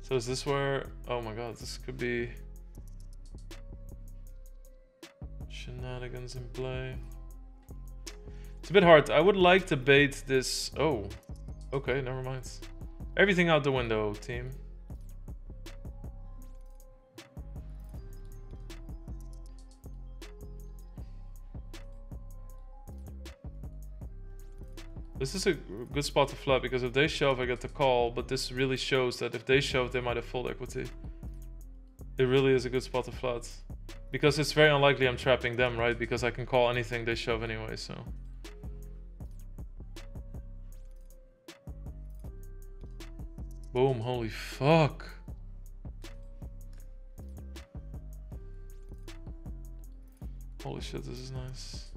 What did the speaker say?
So is this where... Oh my god, this could be... shenanigans in play. It's a bit hard. I would like to bait this... Oh. Okay, never mind. Everything out the window, team. This is a good spot to flat because if they shove, I get the call. But this really shows that if they shove, they might have full equity. It really is a good spot to flat. Because it's very unlikely I'm trapping them, right? Because I can call anything they shove anyway, so... Boom, holy fuck. Holy shit, this is nice.